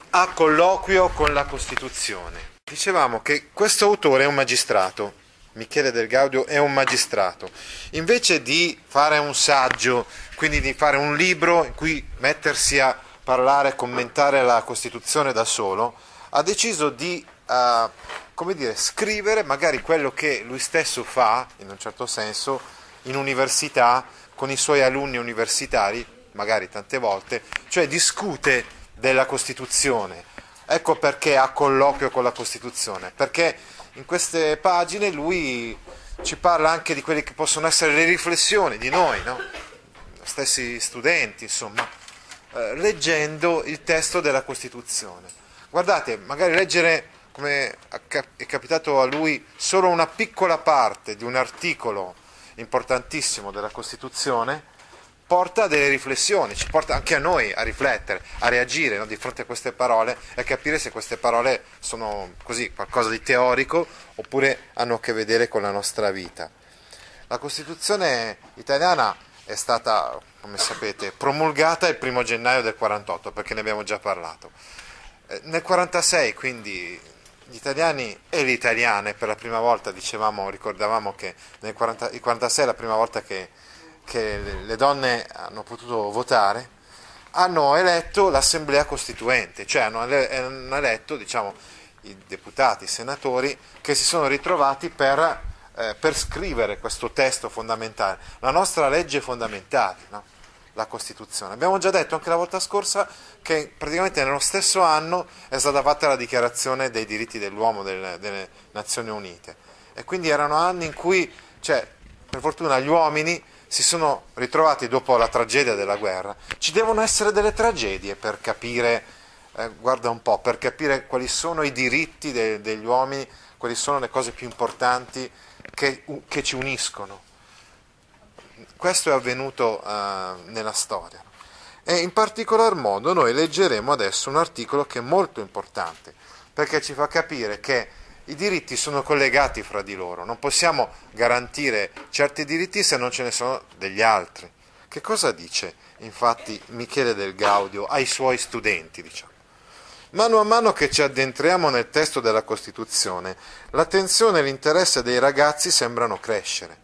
a colloquio con la Costituzione. Dicevamo che questo autore è un magistrato, Michele del Gaudio è un magistrato. Invece di fare un saggio, quindi di fare un libro in cui mettersi a parlare, commentare la Costituzione da solo, ha deciso di come dire, scrivere magari quello che lui stesso fa, in un certo senso, in università, con i suoi alunni universitari, magari tante volte, cioè discute della Costituzione. Ecco perché ha colloquio con la Costituzione, perché in queste pagine lui ci parla anche di quelle che possono essere le riflessioni di noi, no? Stessi studenti, insomma, leggendo il testo della Costituzione. Guardate, magari leggere, come è capitato a lui, solo una piccola parte di un articolo importantissimo della Costituzione porta a delle riflessioni, ci porta anche a noi a riflettere, a reagire, no, di fronte a queste parole e a capire se queste parole sono così qualcosa di teorico oppure hanno a che vedere con la nostra vita. La Costituzione italiana è stata, come sapete, promulgata il 1° gennaio del 48, perché ne abbiamo già parlato. Nel 46, quindi, gli italiani e le italiane per la prima volta, ricordavamo che il 46 è la prima volta che le donne hanno potuto votare, hanno eletto l'Assemblea Costituente, cioè hanno eletto, diciamo, i deputati, i senatori che si sono ritrovati per scrivere questo testo fondamentale, la nostra legge fondamentale, no? La Costituzione. Abbiamo già detto anche la volta scorsa che praticamente nello stesso anno è stata fatta la Dichiarazione dei diritti dell'uomo delle Nazioni Unite, e quindi erano anni in cui, cioè, per fortuna, gli uomini si sono ritrovati dopo la tragedia della guerra. Ci devono essere delle tragedie per capire, guarda un po', per capire quali sono i diritti degli uomini, quali sono le cose più importanti che ci uniscono. Questo è avvenuto nella storia. E in particolar modo noi leggeremo adesso un articolo che è molto importante, perché ci fa capire che i diritti sono collegati fra di loro, non possiamo garantire certi diritti se non ce ne sono degli altri. Che cosa dice infatti Michele del Gaudio ai suoi studenti, diciamo? Mano a mano che ci addentriamo nel testo della Costituzione, l'attenzione e l'interesse dei ragazzi sembrano crescere.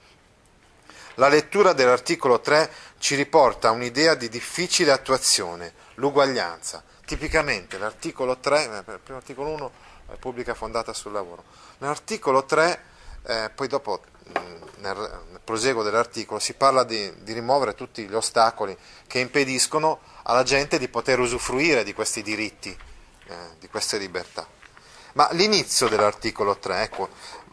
La lettura dell'articolo 3 ci riporta a un'idea di difficile attuazione, l'uguaglianza. Tipicamente l'articolo 3, il primo articolo 1, Repubblica fondata sul lavoro. Nell'articolo 3, poi dopo nel proseguo dell'articolo, si parla di rimuovere tutti gli ostacoli che impediscono alla gente di poter usufruire di questi diritti, di queste libertà. Ma l'inizio dell'articolo 3, ecco,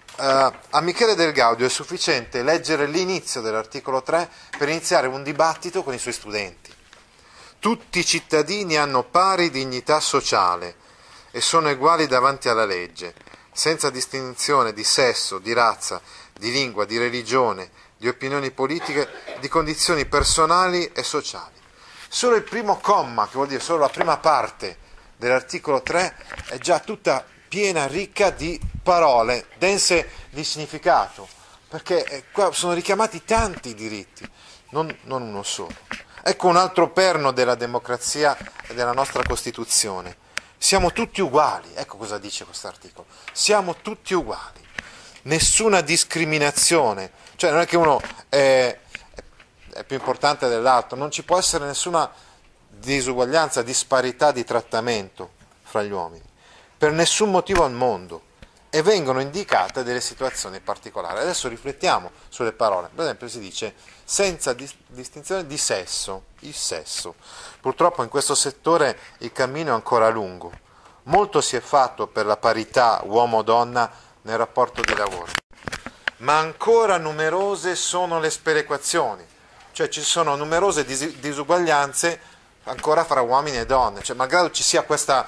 a Michele del Gaudio è sufficiente leggere l'inizio dell'articolo 3 per iniziare un dibattito con i suoi studenti. Tutti i cittadini hanno pari dignità sociale e sono uguali davanti alla legge, senza distinzione di sesso, di razza, di lingua, di religione, di opinioni politiche, di condizioni personali e sociali. Solo il primo comma, che vuol dire solo la prima parte dell'articolo 3, è già tutta piena, ricca di parole, dense di significato, perché qua sono richiamati tanti diritti, non uno solo. Ecco un altro perno della democrazia e della nostra Costituzione. Siamo tutti uguali, ecco cosa dice questo articolo. Siamo tutti uguali, nessuna discriminazione, cioè non è che uno è più importante dell'altro, non ci può essere nessuna disuguaglianza, disparità di trattamento fra gli uomini, per nessun motivo al mondo, e vengono indicate delle situazioni particolari. Adesso riflettiamo sulle parole. Per esempio si dice senza distinzione di sesso, il sesso. Purtroppo in questo settore il cammino è ancora lungo. Molto si è fatto per la parità uomo-donna nel rapporto di lavoro, ma ancora numerose sono le sperequazioni, cioè ci sono numerose disuguaglianze ancora fra uomini e donne, cioè malgrado ci sia questa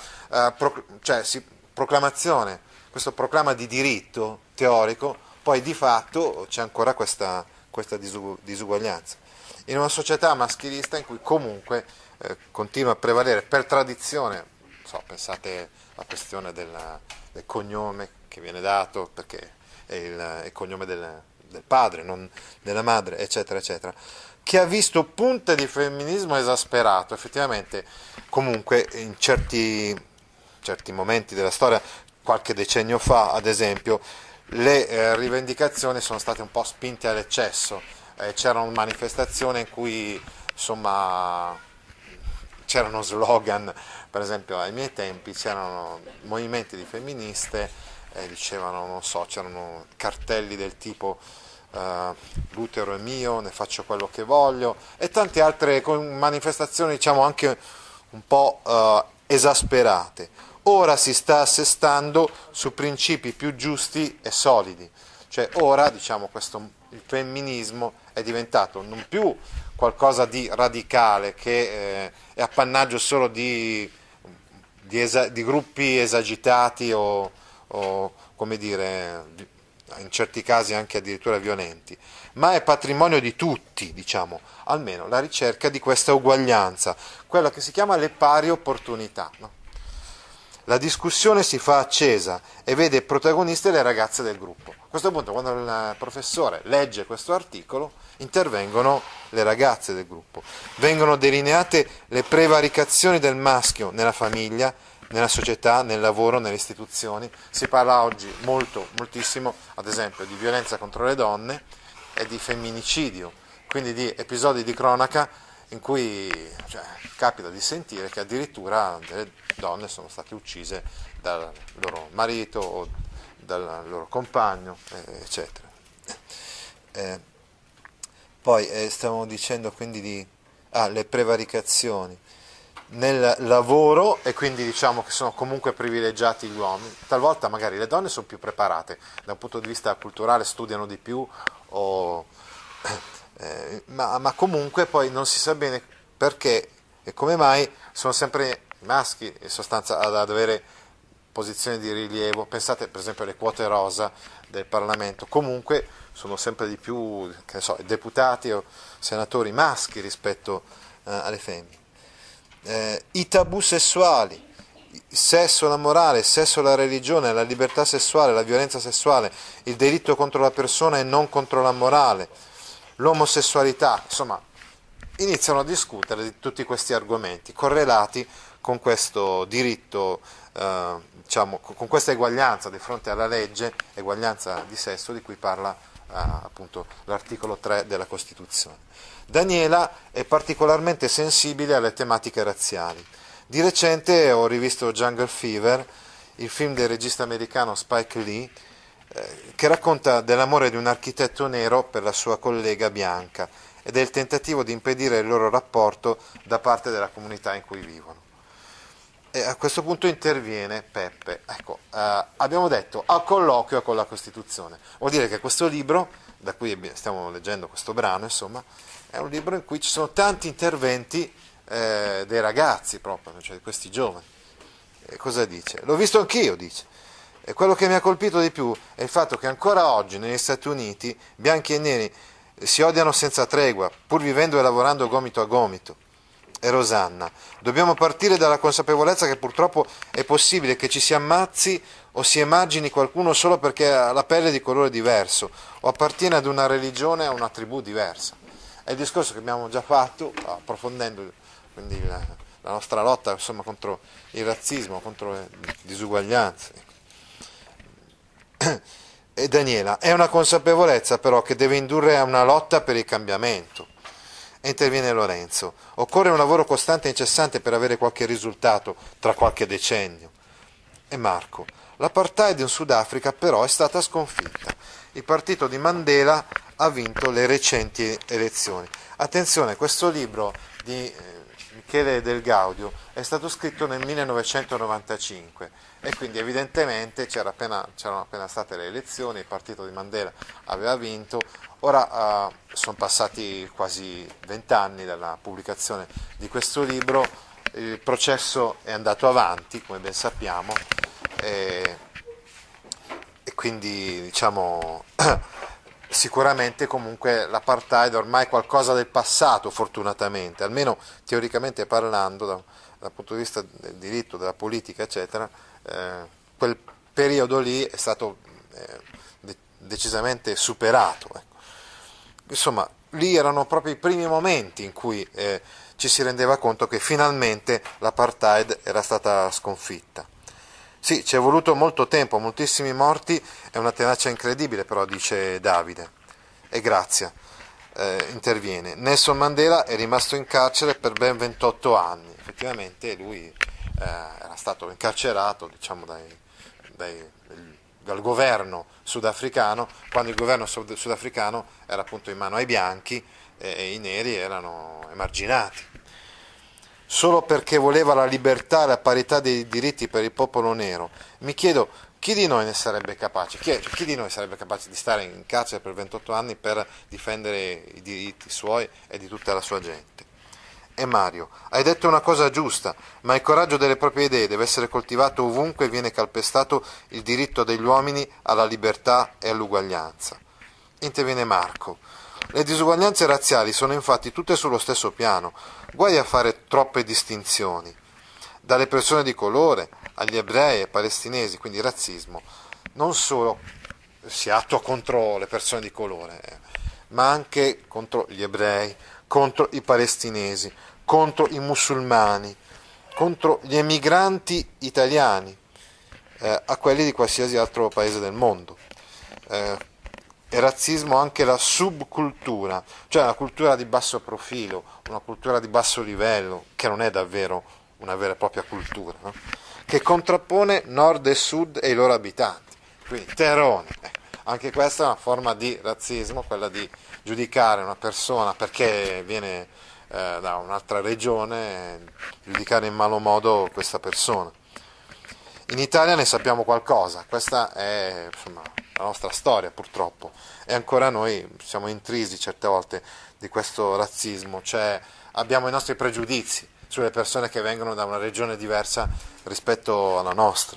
proclamazione, questo proclama di diritto teorico, poi di fatto c'è ancora questa disuguaglianza. In una società maschilista in cui comunque continua a prevalere per tradizione, pensate alla questione del cognome che viene dato, perché è il cognome del padre, non della madre, eccetera, eccetera, che ha visto punte di femminismo esasperato, effettivamente comunque in certi certi momenti della storia, qualche decennio fa ad esempio, le rivendicazioni sono state un po' spinte all'eccesso. C'erano manifestazioni in cui insomma c'erano slogan, per esempio ai miei tempi c'erano movimenti di femministe, dicevano, non so, c'erano cartelli del tipo l'utero è mio, ne faccio quello che voglio, e tante altre manifestazioni, diciamo, anche un po' esasperate. Ora si sta assestando su principi più giusti e solidi, cioè ora, diciamo, il femminismo è diventato non più qualcosa di radicale che è appannaggio solo di gruppi esagitati o come dire, in certi casi anche addirittura violenti, ma è patrimonio di tutti, diciamo, almeno la ricerca di questa uguaglianza, quella che si chiama le pari opportunità, no? La discussione si fa accesa e vede protagoniste le ragazze del gruppo. A questo punto, quando il professore legge questo articolo, intervengono le ragazze del gruppo. Vengono delineate le prevaricazioni del maschio nella famiglia, nella società, nel lavoro, nelle istituzioni. Si parla oggi moltissimo, ad esempio, di violenza contro le donne e di femminicidio, quindi di episodi di cronaca in cui capita di sentire che addirittura delle donne sono state uccise dal loro marito o dal loro compagno, eccetera. Poi stiamo dicendo quindi di le prevaricazioni nel lavoro, e quindi diciamo che sono comunque privilegiati gli uomini. Talvolta magari le donne sono più preparate da un punto di vista culturale, studiano di più, ma comunque poi non si sa bene perché e come mai sono sempre i maschi in sostanza ad avere posizioni di rilievo. Pensate per esempio alle quote rosa del Parlamento, comunque sono sempre di più, che ne so, deputati o senatori maschi rispetto alle femmine. I tabù sessuali, il sesso, la morale, il sesso, la religione, la libertà sessuale, la violenza sessuale, il delitto contro la persona e non contro la morale, l'omosessualità, insomma, iniziano a discutere di tutti questi argomenti correlati con questo diritto, diciamo, con questa eguaglianza di fronte alla legge, eguaglianza di sesso di cui parla appunto l'articolo 3 della Costituzione. Daniela è particolarmente sensibile alle tematiche razziali. Di recente ho rivisto Jungle Fever, il film del regista americano Spike Lee, che racconta dell'amore di un architetto nero per la sua collega bianca e del tentativo di impedire il loro rapporto da parte della comunità in cui vivono. E a questo punto interviene Peppe. Ecco, abbiamo detto a colloquio con la Costituzione. Vuol dire che questo libro, da cui stiamo leggendo questo brano, insomma, è un libro in cui ci sono tanti interventi dei ragazzi proprio, cioè di questi giovani. E cosa dice? L'ho visto anch'io, dice. E quello che mi ha colpito di più è il fatto che ancora oggi negli Stati Uniti bianchi e neri si odiano senza tregua, pur vivendo e lavorando gomito a gomito. E Rosanna, dobbiamo partire dalla consapevolezza che purtroppo è possibile che ci si ammazzi o si emargini qualcuno solo perché ha la pelle di colore diverso o appartiene ad una religione o a una tribù diversa. È il discorso che abbiamo già fatto, approfondendo quindi la nostra lotta, insomma, contro il razzismo, contro le disuguaglianze. E Daniela, è una consapevolezza però che deve indurre a una lotta per il cambiamento. E interviene Lorenzo. Occorre un lavoro costante e incessante per avere qualche risultato tra qualche decennio. E Marco, l'apartheid in Sudafrica però è stata sconfitta. Il partito di Mandela ha vinto le recenti elezioni. Attenzione, questo libro di Michele Del Gaudio è stato scritto nel 1995 e quindi evidentemente c'erano appena state le elezioni, il partito di Mandela aveva vinto. Ora sono passati quasi 20 anni dalla pubblicazione di questo libro, il processo è andato avanti, come ben sappiamo, e quindi diciamo sicuramente comunque l'apartheid ormai è qualcosa del passato, fortunatamente, almeno teoricamente parlando, dal punto di vista del diritto, della politica, eccetera, quel periodo lì è stato decisamente superato. Ecco. Insomma, lì erano proprio i primi momenti in cui ci si rendeva conto che finalmente l'apartheid era stata sconfitta. Sì, ci è voluto molto tempo, moltissimi morti, è una tenacia incredibile però, dice Davide. E Grazia interviene. Nelson Mandela è rimasto in carcere per ben 28 anni. Effettivamente lui era stato incarcerato, diciamo, dal governo sudafricano, quando il governo sudafricano era appunto in mano ai bianchi e i neri erano emarginati. Solo perché voleva la libertà e la parità dei diritti per il popolo nero. Mi chiedo, chi di noi ne sarebbe capace? Chi di noi sarebbe capace di stare in carcere per 28 anni per difendere i diritti suoi e di tutta la sua gente? E Mario, hai detto una cosa giusta, ma il coraggio delle proprie idee deve essere coltivato ovunque viene calpestato il diritto degli uomini alla libertà e all'uguaglianza. Interviene Marco. Le disuguaglianze razziali sono infatti tutte sullo stesso piano, guai a fare troppe distinzioni. Dalle persone di colore agli ebrei e palestinesi, quindi razzismo, non solo si attua contro le persone di colore, ma anche contro gli ebrei, contro i palestinesi, contro i musulmani, contro gli emigranti italiani, a quelli di qualsiasi altro paese del mondo. È razzismo anche la subcultura, cioè una cultura di basso profilo, una cultura di basso livello, che non è davvero una vera e propria cultura, no? Che contrappone nord e sud e i loro abitanti, quindi terroni. Anche questa è una forma di razzismo, quella di giudicare una persona perché viene da un'altra regione, giudicare in malo modo questa persona. In Italia ne sappiamo qualcosa, questa è insomma la nostra storia purtroppo, e ancora noi siamo intrisi certe volte di questo razzismo, cioè abbiamo i nostri pregiudizi sulle persone che vengono da una regione diversa rispetto alla nostra.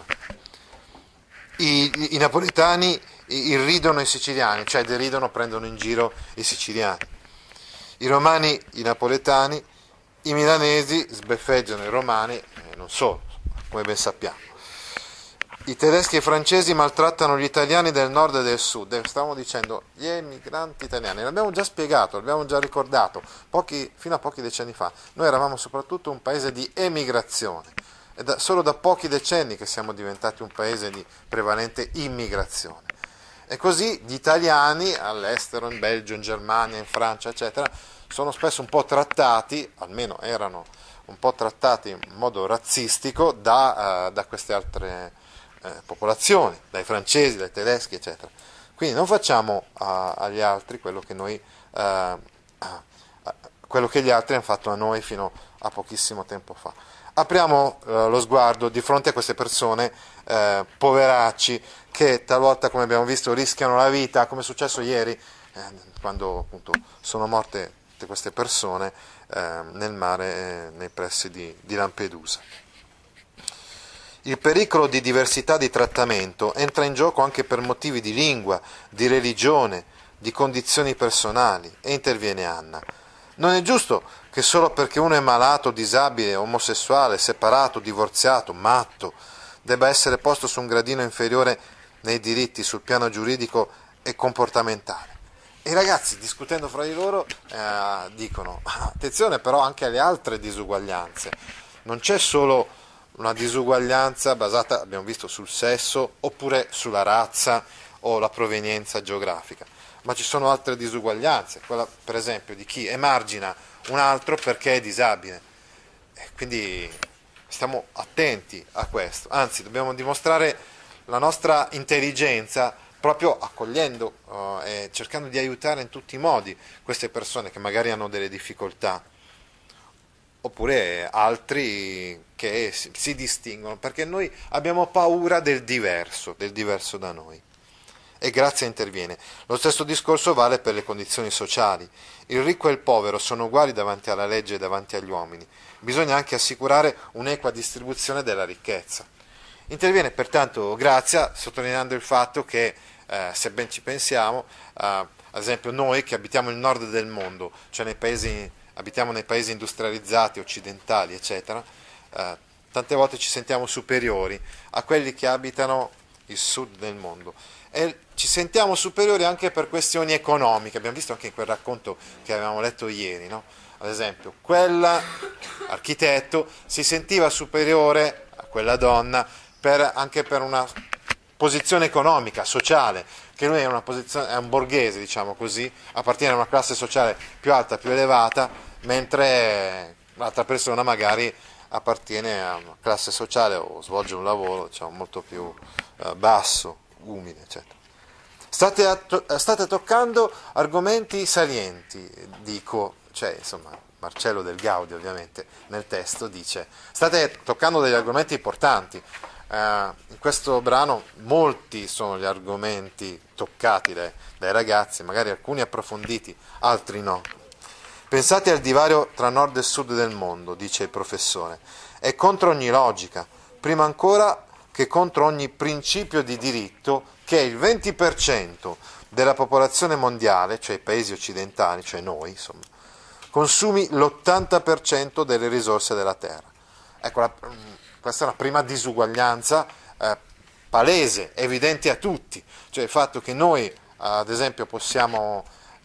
I napoletani irridono i siciliani, cioè deridono, prendono in giro i siciliani. I romani, i napoletani, i milanesi sbeffeggiano i romani, non solo, come ben sappiamo. I tedeschi e i francesi maltrattano gli italiani del nord e del sud. Stavamo dicendo gli emigranti italiani, l'abbiamo già spiegato, l'abbiamo già ricordato, fino a pochi decenni fa. Noi eravamo soprattutto un paese di emigrazione. È solo da pochi decenni che siamo diventati un paese di prevalente immigrazione. E così gli italiani all'estero, in Belgio, in Germania, in Francia, eccetera, sono spesso un po' trattati, almeno erano un po' trattati in modo razzistico da queste altre popolazioni, dai francesi, dai tedeschi, eccetera. Quindi non facciamo agli altri quello che gli altri hanno fatto a noi fino a pochissimo tempo fa. Apriamo lo sguardo di fronte a queste persone, poveracci, che talvolta, come abbiamo visto, rischiano la vita, come è successo ieri, quando appunto sono morte tutte queste persone nel mare, nei pressi di Lampedusa. Il pericolo di diversità di trattamento entra in gioco anche per motivi di lingua, di religione, di condizioni personali, e interviene Anna. Non è giusto che solo perché uno è malato, disabile, omosessuale, separato, divorziato, matto, debba essere posto su un gradino inferiore nei diritti sul piano giuridico e comportamentale. E i ragazzi, discutendo fra di loro, dicono, attenzione però anche alle altre disuguaglianze. Non c'è solo una disuguaglianza basata, abbiamo visto, sul sesso, oppure sulla razza o la provenienza geografica, ma ci sono altre disuguaglianze, quella per esempio di chi emargina un altro perché è disabile. Quindi stiamo attenti a questo, anzi dobbiamo dimostrare la nostra intelligenza proprio accogliendo e cercando di aiutare in tutti i modi queste persone che magari hanno delle difficoltà, oppure altri che si distinguono, perché noi abbiamo paura del diverso da noi. E Grazia interviene. Lo stesso discorso vale per le condizioni sociali. Il ricco e il povero sono uguali davanti alla legge e davanti agli uomini. Bisogna anche assicurare un'equa distribuzione della ricchezza. Interviene pertanto Grazia sottolineando il fatto che, se ben ci pensiamo, ad esempio noi che abitiamo il nord del mondo, cioè abitiamo nei paesi industrializzati, occidentali, eccetera, tante volte ci sentiamo superiori a quelli che abitano il sud del mondo. E ci sentiamo superiori anche per questioni economiche, abbiamo visto anche in quel racconto che avevamo letto ieri, no? Ad esempio, quell'architetto si sentiva superiore a quella donna anche per una posizione economica, sociale, che lui è un borghese, diciamo così, appartiene a una classe sociale più alta, più elevata, mentre l'altra persona magari appartiene a una classe sociale o svolge un lavoro, diciamo, molto più basso, umile, eccetera. State toccando argomenti salienti, dico, cioè insomma Marcello Del Gaudio ovviamente nel testo dice, state toccando degli argomenti importanti. In questo brano molti sono gli argomenti toccati dai ragazzi, magari alcuni approfonditi, altri no. Pensate al divario tra nord e sud del mondo, dice il professore, è contro ogni logica, prima ancora che contro ogni principio di diritto che il 20% della popolazione mondiale, cioè i paesi occidentali, cioè noi, insomma, consumi l'80% delle risorse della terra. Ecco, questa è una prima disuguaglianza palese, evidente a tutti, cioè il fatto che noi, ad esempio, possiamo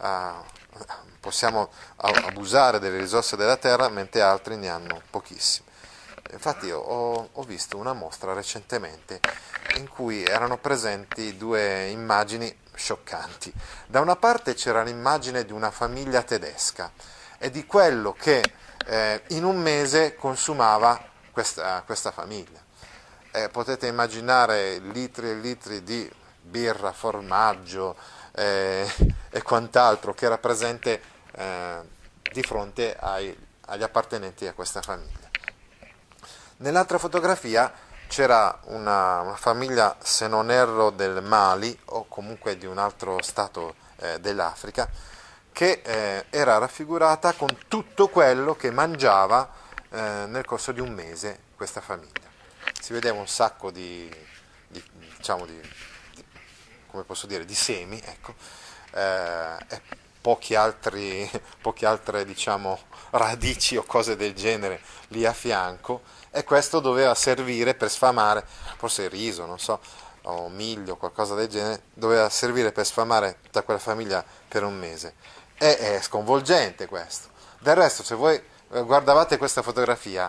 abusare delle risorse della terra, mentre altri ne hanno pochissime. Infatti ho visto una mostra recentemente in cui erano presenti due immagini scioccanti. Da una parte c'era l'immagine di una famiglia tedesca e di quello che in un mese consumava questa famiglia. Potete immaginare litri e litri di birra, formaggio e quant'altro che era presente di fronte agli appartenenti a questa famiglia. Nell'altra fotografia c'era una famiglia, se non erro, del Mali o comunque di un altro stato dell'Africa, che era raffigurata con tutto quello che mangiava nel corso di un mese questa famiglia. Si vedeva un sacco come posso dire, di semi, ecco, e poche altre diciamo radici o cose del genere lì a fianco, e questo doveva servire per sfamare, forse riso, non so, o miglio, qualcosa del genere, doveva servire per sfamare tutta quella famiglia per un mese. È sconvolgente questo. Del resto, se voi guardavate questa fotografia,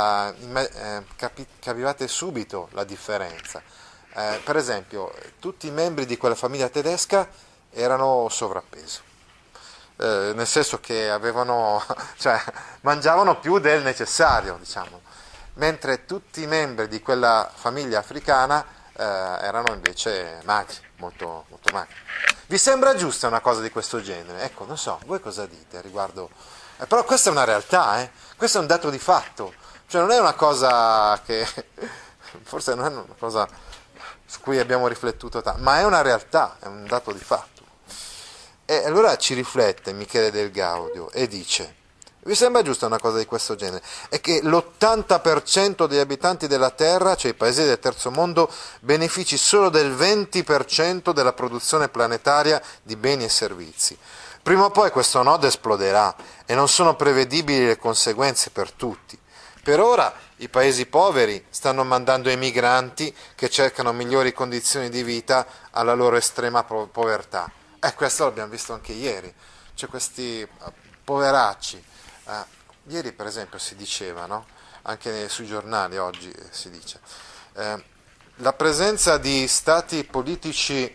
capivate subito la differenza. Per esempio, tutti i membri di quella famiglia tedesca erano sovrappeso. Nel senso che mangiavano più del necessario, diciamo, mentre tutti i membri di quella famiglia africana erano invece magri, molto, molto magri. Vi sembra giusta una cosa di questo genere? Ecco, non so, voi cosa dite riguardo? Però questa è una realtà, questo è un dato di fatto, cioè non è una cosa che, forse non è una cosa su cui abbiamo riflettuto tanto, ma è una realtà, è un dato di fatto. E allora ci riflette Michele Del Gaudio e dice, vi sembra giusta una cosa di questo genere? È che l'80% degli abitanti della Terra, cioè i paesi del terzo mondo, benefici solo del 20% della produzione planetaria di beni e servizi. Prima o poi questo nodo esploderà e non sono prevedibili le conseguenze per tutti. Per ora i paesi poveri stanno mandando emigranti che cercano migliori condizioni di vita alla loro estrema povertà. E questo l'abbiamo visto anche ieri, cioè questi poveracci. Ieri per esempio si diceva, no? Anche sui giornali oggi si dice, la presenza di stati politici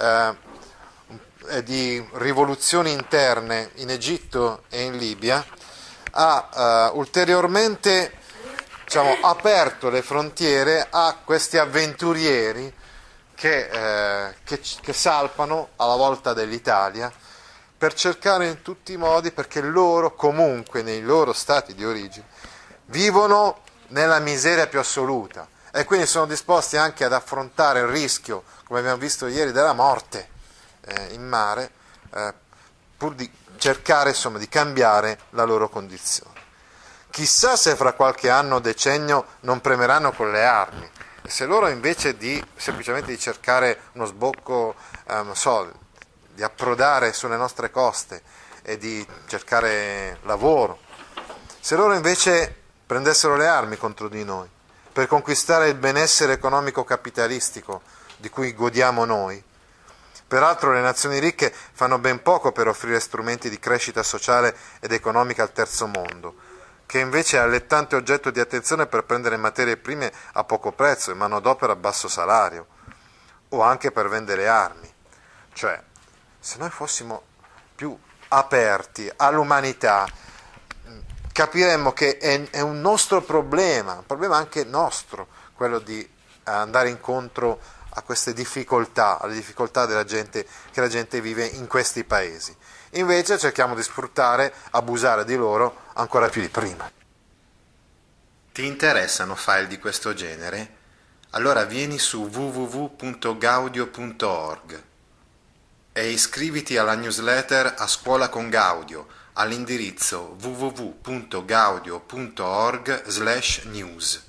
e di rivoluzioni interne in Egitto e in Libia ha ulteriormente, diciamo, aperto le frontiere a questi avventurieri che salpano alla volta dell'Italia per cercare in tutti i modi, perché loro comunque nei loro stati di origine vivono nella miseria più assoluta e quindi sono disposti anche ad affrontare il rischio, come abbiamo visto ieri, della morte in mare, pur di cercare insomma di cambiare la loro condizione. Chissà se fra qualche anno o decennio non premeranno con le armi, e se loro invece di semplicemente di cercare uno sbocco, non so, di approdare sulle nostre coste e di cercare lavoro, se loro invece prendessero le armi contro di noi per conquistare il benessere economico capitalistico di cui godiamo noi. Peraltro le nazioni ricche fanno ben poco per offrire strumenti di crescita sociale ed economica al terzo mondo. che invece è allettante oggetto di attenzione per prendere materie prime a poco prezzo e manodopera a basso salario, o anche per vendere armi. Cioè, se noi fossimo più aperti all'umanità, capiremmo che è un nostro problema, un problema anche nostro, quello di andare incontro a queste difficoltà, alle difficoltà della gente, che la gente vive in questi paesi. Invece cerchiamo di sfruttare, abusare di loro ancora più di prima. Ti interessano file di questo genere? Allora vieni su www.gaudio.org e iscriviti alla newsletter A Scuola con Gaudio all'indirizzo www.gaudio.org/news.